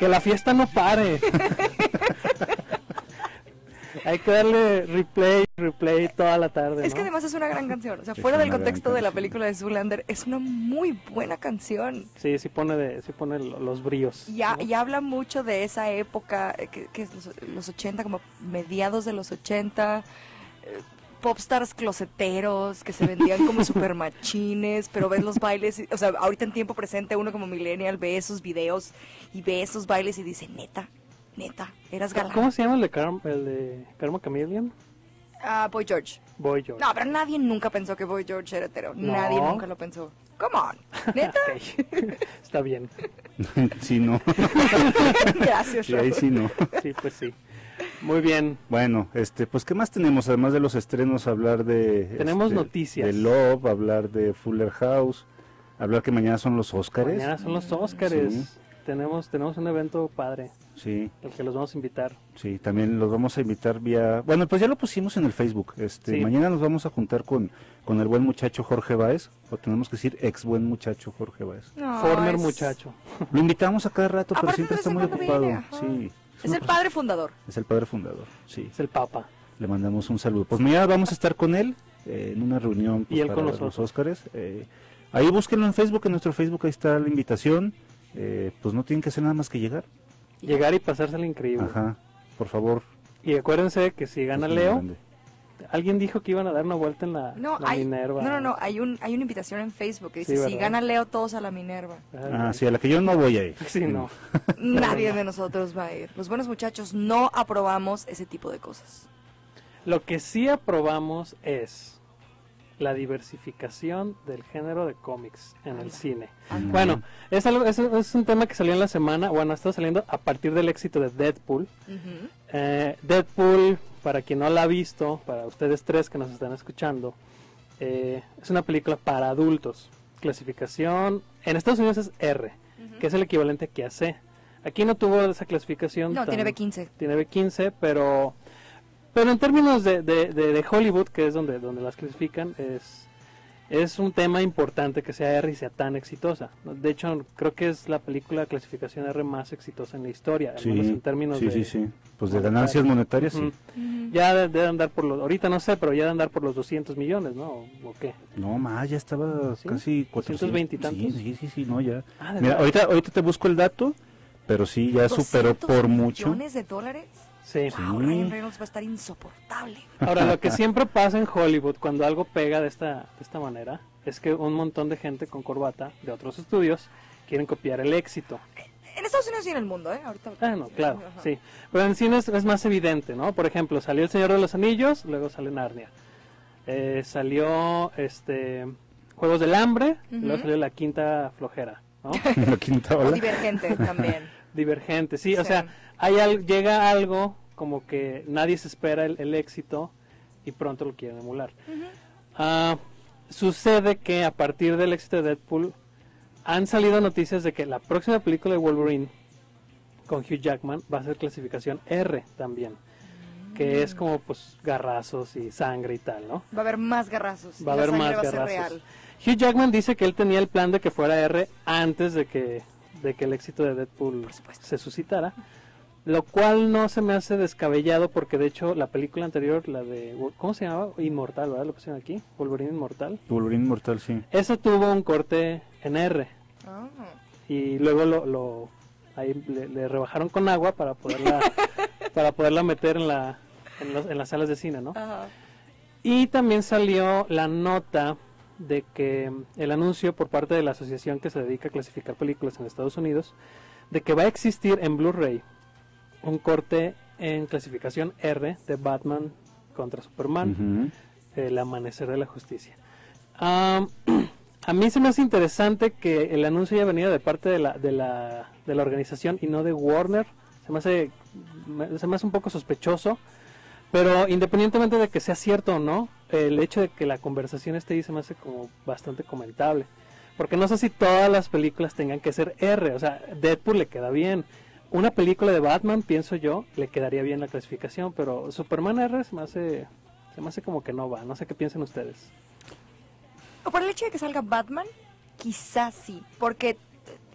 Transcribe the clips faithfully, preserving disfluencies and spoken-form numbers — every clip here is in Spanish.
Que la fiesta no pare. Hay que darle replay, replay toda la tarde, Es ¿no? que además es una gran canción. O sea, Es fuera del una contexto gran de la canción. película de Zoolander, es una muy buena canción. Sí, sí pone, de, sí pone lo- los bríos. Y, ha- ¿no? y habla mucho de esa época, eh, que, que es los, los ochenta, como mediados de los ochenta, eh, popstars closeteros que se vendían como super machines, pero ves los bailes, y- o sea, ahorita en tiempo presente uno como millennial ve esos videos y ve esos bailes y dice, neta, neta, eras galán. ¿Cómo se llama el de, Car el de Karma Chameleon? Ah, Boy George. Boy George. No, pero nadie nunca pensó que Boy George era hetero. No. Nadie nunca lo pensó. Come on, neta. Ok. Está bien. Sí, no. Gracias, Sí, ahí Raúl. sí, no. Sí, pues sí. Muy bien. Bueno, este, pues, ¿qué más tenemos? Además de los estrenos, hablar de... Tenemos este, noticias. De Love, hablar de Fuller House, hablar que mañana son los Óscares. Mañana son los Óscares. Sí. Tenemos, tenemos un evento padre, Sí, al que los vamos a invitar. sí, también los vamos a invitar vía... Bueno, pues ya lo pusimos en el Facebook. Este, Sí. Mañana nos vamos a juntar con, con el buen muchacho Jorge Báez, o tenemos que decir ex buen muchacho Jorge Báez. No, Former es- muchacho. Lo invitamos a cada rato, pero Aparte siempre de está vez muy en cuando ocupado. viene, ajá. Sí, Es una el persona- padre fundador. Es el padre fundador, sí. Es el Papa. Le mandamos un saludo. Pues mañana vamos a estar con él eh, en una reunión pues, Y él para con ver los nosotros. Óscares. Eh, ahí búsquenlo en Facebook, en nuestro Facebook, ahí está la invitación. Eh, pues no tienen que hacer nada más que llegar. Llegar y pasárselo increíble. Ajá, por favor. Y acuérdense que si gana es muy Leo, grande. alguien dijo que iban a dar una vuelta en la, No, la hay, Minerva. no, no, no, hay, un, hay una invitación en Facebook que dice, Sí, si ¿verdad? gana Leo, todos a la Minerva. Ah, sí, a la que yo no voy a ir. Sí, no. Nadie de nosotros va a ir. Los buenos muchachos no aprobamos ese tipo de cosas. Lo que sí aprobamos es la diversificación del género de cómics en el cine. Anda. Bueno, es, algo, es, es un tema que salió en la semana, bueno, ha estado saliendo a partir del éxito de Deadpool. Ujú. Eh, Deadpool, para quien no la ha visto, para ustedes tres que nos están escuchando, eh, es una película para adultos. Clasificación, en Estados Unidos es R, que es el equivalente aquí a C. Aquí no tuvo esa clasificación. No, tan- tiene B quince. Tiene B quince, pero pero en términos de, de, de, de Hollywood, que es donde, donde las clasifican, es, es un tema importante que sea R y sea tan exitosa. De hecho, creo que es la película clasificación R más exitosa en la historia, al Sí, menos en términos sí, de... sí, sí. Pues de monetarios. ganancias monetarias, sí. Ujú. Ya de, de andar por los, ahorita no sé, pero ya de andar por los doscientos millones, ¿no? ¿O, o qué? No, más, ya estaba ¿Sí? casi cuatrocientos veinte y tantos. Sí, sí, sí, sí, no, ya. Ah, ¿de Mira, verdad? ahorita, ahorita te busco el dato, pero sí, ya superó ¿doscientos por mucho. millones de dólares? Sí. Sí. Wow, Ryan Reynolds va a estar insoportable. Ahora, lo que siempre pasa en Hollywood cuando algo pega de esta, de esta manera es que un montón de gente con corbata de otros estudios quieren copiar el éxito. En Estados Unidos y en el mundo, ¿eh? Ahorita. Ah, no, claro, Ajá. sí. Pero en cine es, es más evidente, ¿no? Por ejemplo, salió El Señor de los Anillos, luego sale Narnia. Eh, salió este Juegos del Hambre, y luego Ujú. salió La Quinta Flojera, ¿no? La quinta O ola. Divergente también. Divergente, sí, o Sí. sea, hay al- llega algo como que nadie se espera el, el éxito y pronto lo quieren emular. Ah, sucede que a partir del éxito de Deadpool han salido noticias de que la próxima película de Wolverine con Hugh Jackman va a ser clasificación R también, que es como pues garrazos y sangre y tal, ¿no? Va a haber más garrazos. Va a La haber sangre más va a ser garrazos. real. Hugh Jackman dice que él tenía el plan de que fuera R antes de que, de que el éxito de Deadpool Por supuesto. se suscitara, lo cual no se me hace descabellado porque de hecho la película anterior, la de, ¿cómo se llamaba? Inmortal, ¿verdad? Lo pusieron aquí, Wolverine Inmortal. Wolverine Mortal, sí. Eso tuvo un corte en R Ah. y luego lo, lo ahí le, le rebajaron con agua para poderla para poderla meter en la en, los- en las salas de cine, ¿no? Ajá. Y también salió la nota de que el anuncio por parte de la asociación que se dedica a clasificar películas en Estados Unidos, de que va a existir en Blu-ray un corte en clasificación R de Batman contra Superman, Ujú. El Amanecer de la Justicia. Am, a mí se me hace interesante que el anuncio haya venido de parte de la, de la, de la organización y no de Warner. Se me hace, me- se me hace un poco sospechoso. Pero independientemente de que sea cierto o no, el hecho de que la conversación esté ahí se me hace como bastante comentable. Porque no sé si todas las películas tengan que ser R. O sea, Deadpool le queda bien. Una película de Batman, pienso yo, le quedaría bien la clasificación. Pero Superman R se me hace, se me hace como que no va. No sé qué piensan ustedes. O por el hecho de que salga Batman, quizás sí. Porque eh,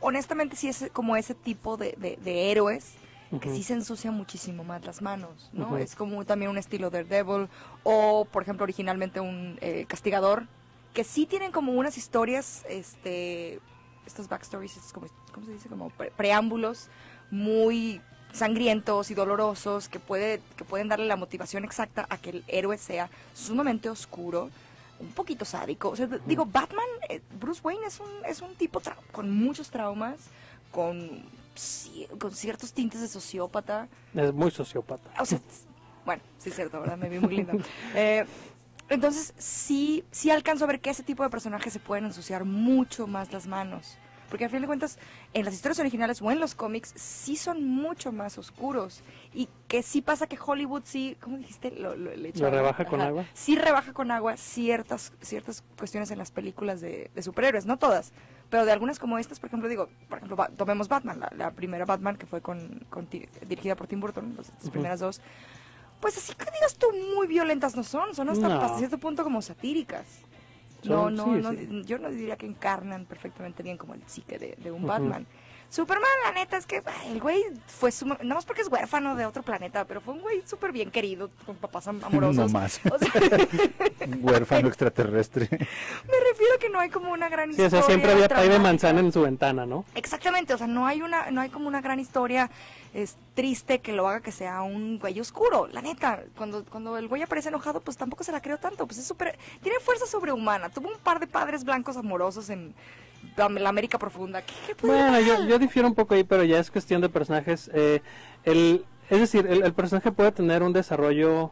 honestamente sí es como ese tipo de, de, de héroes que Ujú. sí se ensucia muchísimo más las manos, ¿no? Ujú. Es como también un estilo Daredevil o, por ejemplo, originalmente un eh, Castigador, que sí tienen como unas historias, este, estos backstories, estos como, ¿cómo se dice? Como pre preámbulos muy sangrientos y dolorosos que, puede, que pueden darle la motivación exacta a que el héroe sea sumamente oscuro, un poquito sádico. O sea, uh-huh. digo, Batman, eh, Bruce Wayne es un, es un tipo con muchos traumas, con, sí, con ciertos tintes de sociópata. Es muy sociópata. O sea, bueno, sí es cierto, ¿verdad? Me vi muy linda. Eh, entonces, sí, sí alcanzo a ver que ese tipo de personajes se pueden ensuciar mucho más las manos. Porque al fin de cuentas, en las historias originales o en los cómics, sí son mucho más oscuros. Y que sí pasa que Hollywood sí, ¿cómo dijiste? Lo, lo, le ¿Lo rebaja Ajá. con agua? Sí rebaja con agua ciertas, ciertas cuestiones en las películas de, de superhéroes, no todas. Pero de algunas como estas, por ejemplo, digo, por ejemplo, ba tomemos Batman, la, la primera Batman que fue con, con dirigida por Tim Burton, las, las uh-huh. primeras dos. Pues así que digas tú, muy violentas no son, son hasta, no. hasta cierto punto como satíricas. No, no, sí, no, sí. yo no diría que encarnan perfectamente bien como el psique de, de un uh-huh. Batman. Superman, la neta, es que ay, el güey fue, suma, nada más porque es huérfano de otro planeta, pero fue un güey súper bien querido, con papás amorosos. No más. O sea, un huérfano extraterrestre. Me refiero a que no hay como una gran sí, historia. O sea, siempre había pay de manzana en su ventana, ¿no? Exactamente, o sea, no hay una, no hay como una gran historia es, triste que lo haga que sea un güey oscuro. La neta, cuando, cuando el güey aparece enojado, pues tampoco se la creo tanto, pues es súper, tiene fuerza sobrehumana. Tuvo un par de padres blancos amorosos en la América profunda. ¿Qué, qué bueno, yo, yo difiero un poco ahí, pero ya es cuestión de personajes. Eh, el, es decir, el, el personaje puede tener un desarrollo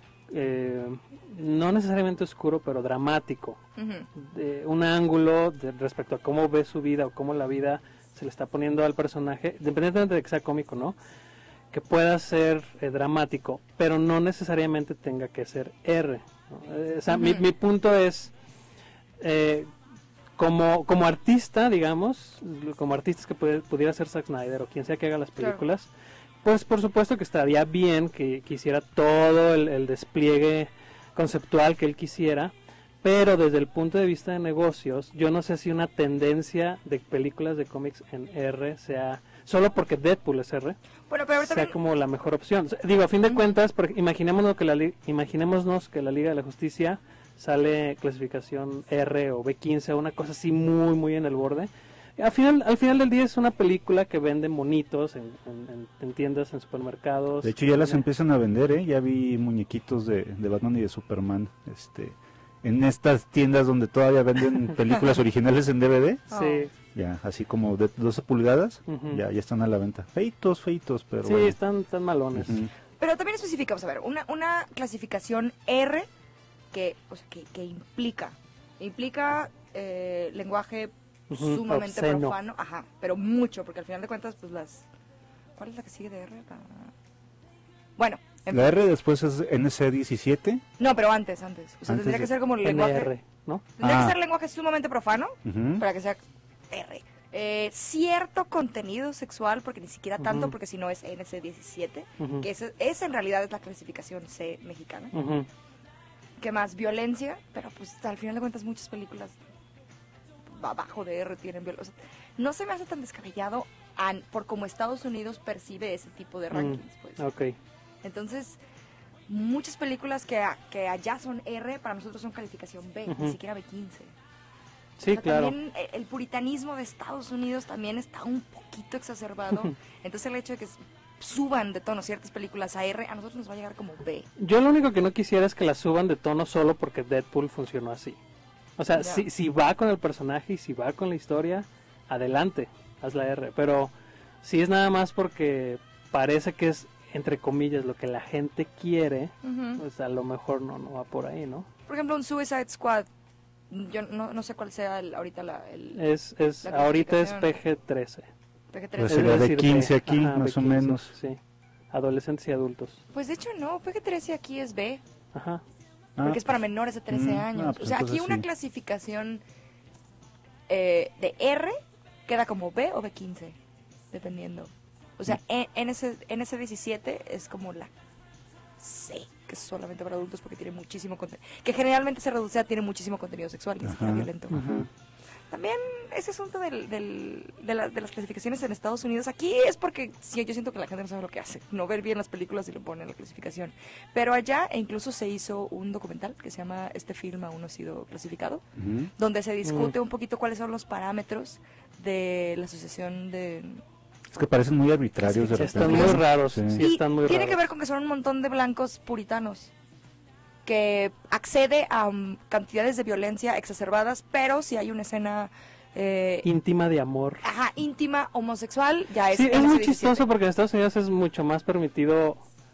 eh, no necesariamente oscuro, pero dramático. Uh-huh. De un ángulo de, respecto a cómo ve su vida o cómo la vida se le está poniendo al personaje, independientemente de que sea cómico, ¿no? Que pueda ser eh, dramático, pero no necesariamente tenga que ser R, ¿no? Eh, o sea, uh-huh. mi, mi punto es... Eh, Como, como artista, digamos, como artistas que puede, pudiera ser Zack Snyder o quien sea que haga las películas, claro. Pues por supuesto que estaría bien que, que hiciera todo el, el despliegue conceptual que él quisiera, pero desde el punto de vista de negocios, yo no sé si una tendencia de películas de cómics en R sea, solo porque Deadpool es R, bueno, pero sea también... como la mejor opción. Digo, a fin de uh-huh. cuentas, imaginémonos que, la, imaginémonos que la Liga de la Justicia sale clasificación R o B quince, una cosa así muy muy en el borde. Al final, al final del día es una película que vende monitos en, en, en tiendas, en supermercados. De hecho ya las empiezan a vender, ¿eh? Ya vi muñequitos de, de Batman y de Superman este, en estas tiendas donde todavía venden películas originales en D V D. Sí. Ya, así como de doce pulgadas, uh-huh. ya, ya están a la venta. Feitos, feitos, pero sí, bueno. están, están malones. Uh-huh. Pero también especificamos, a ver, una, una clasificación R que, o sea, que, que implica, implica eh, lenguaje uh-huh, sumamente obsceno. Profano, ajá, pero mucho, porque al final de cuentas, pues las, ¿cuál es la que sigue de R? La... Bueno. En la fin. R después es N C diecisiete. No, pero antes, antes, o sea, antes tendría de... que ser como el lenguaje, N R, ¿no? Tendría ah. que ser lenguaje sumamente profano, uh-huh. para que sea R. Eh, cierto contenido sexual, porque ni siquiera tanto, uh-huh. porque si no es N C diecisiete, uh-huh. que esa es, en realidad es la clasificación C mexicana. Uh-huh. Que más violencia, pero pues al final de cuentas muchas películas abajo de R tienen violencia. O sea, no se me hace tan descabellado an, por como Estados Unidos percibe ese tipo de rankings. Mm, pues. Ok. Entonces, muchas películas que, que allá son R, para nosotros son calificación B, uh-huh. ni siquiera B quince. Sí, o sea, claro. También el puritanismo de Estados Unidos también está un poquito exacerbado. Entonces el hecho de que suban de tono ciertas películas a R, a nosotros nos va a llegar como B. Yo lo único que no quisiera es que las suban de tono solo porque Deadpool funcionó así. O sea, ya. si, si va con el personaje y si va con la historia, adelante, haz la R. Pero si es nada más porque parece que es, entre comillas, lo que la gente quiere, uh-huh. pues a lo mejor no, no va por ahí, ¿no? Por ejemplo, un Suicide Squad, yo no, no sé cuál sea el, ahorita la... El, es, es, la ahorita es P G trece. P G trece. Pues sería de quince aquí, ajá, más B quince, o menos. Sí, adolescentes y adultos. Pues de hecho no, P G trece aquí es B. Ajá. Porque ah, es para menores de trece mm, años. Ah, pues o sea, aquí una sí. clasificación eh, de R queda como B o B quince, dependiendo. O sea, N C diecisiete es como la C, que es solamente para adultos porque tiene muchísimo contenido. Que generalmente se reduce a tiene muchísimo contenido sexual, ni siquiera violento. Uh-huh. también ese asunto del, del, de, la, de las clasificaciones en Estados Unidos, aquí es porque sí, yo siento que la gente no sabe lo que hace, no ver bien las películas y lo pone en la clasificación. Pero allá e incluso se hizo un documental que se llama Este film aún no ha sido clasificado, Ujú. donde se discute Mm. un poquito cuáles son los parámetros de la asociación de... Es que parecen muy arbitrarios de Sí, Están repente. muy raros, Sí. sí, y están muy tiene raros. que ver con que son un montón de blancos puritanos que accede a um, cantidades de violencia exacerbadas, pero si hay una escena eh, Íntima de amor. ajá, íntima, homosexual, ya es... Sí, es ene ce muy diecisiete. chistoso porque en Estados Unidos es mucho más permitido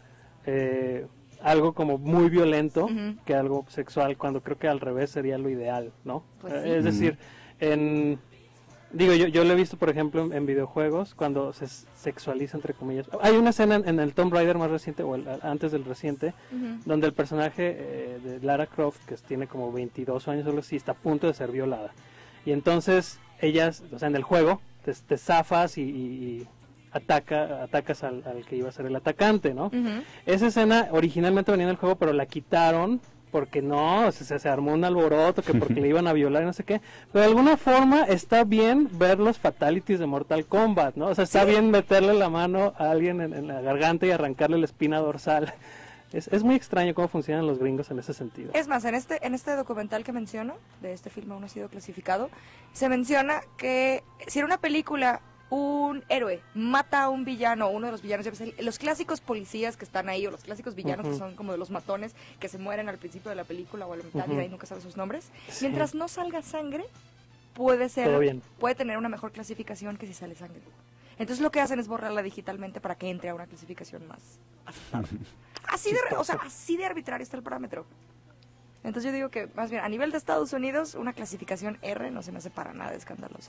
eh, algo como muy violento Ujú. que algo sexual, cuando creo que al revés sería lo ideal, ¿no? Pues Eh, sí. Es decir, en... Digo, yo, yo lo he visto, por ejemplo, en, en videojuegos, cuando se s- sexualiza, entre comillas. Hay una escena en, en el Tomb Raider más reciente, o el- antes del reciente, Ujú. donde el personaje eh, de Lara Croft, que tiene como veintidós años o algo así, está a punto de ser violada. Y entonces ellas, o sea, en el juego, te, te zafas y, y- y ataca, atacas al, al que iba a ser el atacante, ¿no? Ujú. Esa escena originalmente venía en el juego, pero la quitaron porque no, se, se armó un alboroto, que porque le iban a violar y no sé qué. Pero de alguna forma está bien ver los fatalities de Mortal Kombat, ¿no? O sea, está Sí. bien meterle la mano a alguien en, en la garganta y arrancarle la espina dorsal. Es, es muy extraño cómo funcionan los gringos en ese sentido. Es más, en este, en este documental que menciono, de este film aún no ha sido clasificado, se menciona que si en una película un héroe mata a un villano, uno de los villanos, ya ves, el- los clásicos policías que están ahí, o los clásicos villanos Ujú. que son como de los matones, que se mueren al principio de la película o a la mitad y Ujú. de ahí nunca sabes sus nombres, Sí. mientras no salga sangre, puede ser, Todo bien. puede tener una mejor clasificación que si sale sangre. Entonces lo que hacen es borrarla digitalmente para que entre a una clasificación más aceptable. Así de, re- o sea, así de arbitrario está el parámetro. Entonces yo digo que, más bien, a nivel de Estados Unidos, una clasificación R no se me hace para nada escandalosa.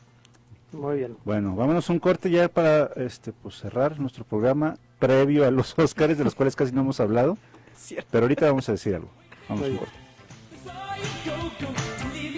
Muy bien. Bueno, vámonos a un corte ya para este pues cerrar nuestro programa previo a los Óscares, de los cuales casi no hemos hablado, Cierto. pero ahorita vamos a decir algo. Vamos a Muy un bien. corte. Before you go, go, leave